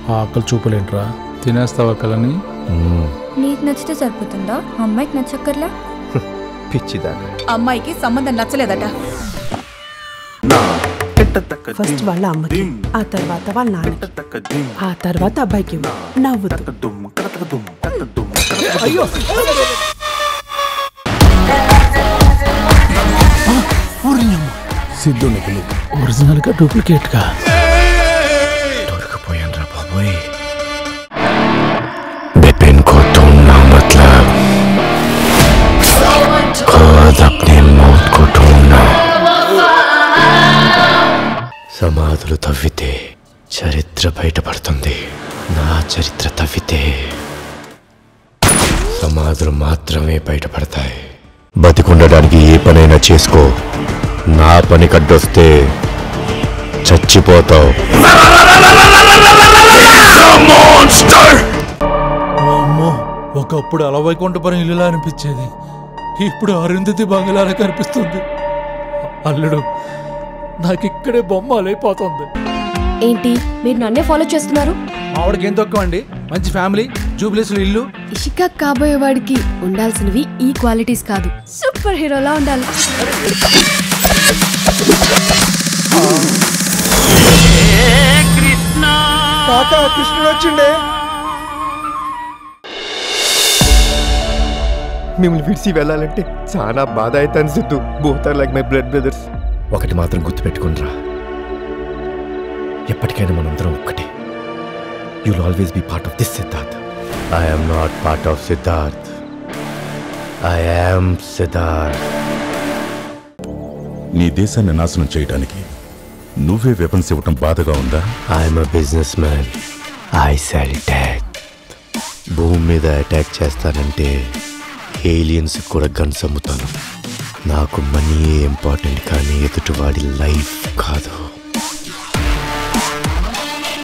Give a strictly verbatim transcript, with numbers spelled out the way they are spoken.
ఆ ఆకలి చూపలేంట్రా. తినేస్తావా కలని? నీకు నచ్చితే సరిపోతుందా, అమ్మాయికి నచ్చక్కర్లా? పిచ్చిదాకా అమ్మాయికి సంబంధం నచ్చలేదట. ఫస్ట్ వాళ్ళ అమ్మకి, ఆ తర్వాత వాళ్ళ నాన్నకి, ఆ తర్వాత అబ్బాయికి నవ్వుతూ. సిద్ధు నిఖిలు ఒరిజినల్ గా డూప్లికేట్ గా దొరికిపోయాను రా బాబోయ్. बिपिन को ढूंढना मतलब खुद अपने मौत को ढूंढना. సమాధులు తవ్వితే చరిత్ర బయటపడుతుంది. నా చరిత్ర తవ్వితే సమాధులు మాత్రమే బయటపడతాయి. బతికుండడానికి ఏ పనైనా చేసుకో, నా పని కడ్డొస్తే చచ్చిపోతావు. అమ్మో, ఒకప్పుడు అలవైకుంఠపురం ఇల్లులా అనిపించేది, ఇప్పుడు అరుంధతి బంగ్లాలా కనిపిస్తుంది. అల్లుడు, నాకిక్కడే బొమ్మ లేపోతుంది. ఏంటి మీరు నన్నే ఫాలో చేస్తున్నారు? ఆవిడకి ఏం తక్కువ అండి, మంచి ఫ్యామిలీ, జూబ్లీస్ ఇల్లు. ఇషికా కాబోయేవాడికి ఉండాల్సినవి ఈ క్వాలిటీస్ కాదు, సూపర్ హీరోలా ఉండాలి. కృష్ణుడు వచ్చిండే. మిమ్మల్ని విడిచి వెళ్ళాలంటే చాలా బాధ అవుతాను Siddhu. Both are like my blood brothers. ఒకటి మాత్రం గుర్తుపెట్టుకునిరా, ఎప్పటికైనా మనందరం ఒక్కటే. You will always be part of this Siddharth. I am not part of Siddharth, I am Siddharth. నీ దేశాన్ని నాశనం చేయడానికి నువ్వే వెపన్స్ ఇవ్వటం బాధగా ఉందా? I'm a businessman, I sell death. భూమి మీద అటాక్ చేస్తానంటే ఏలియన్స్ కూడా గన్స్ అమ్ముతాను. నాకు మనీ ఇంపార్టెంట్ కానీ ఎదుటివాడి లైఫ్ కాదు.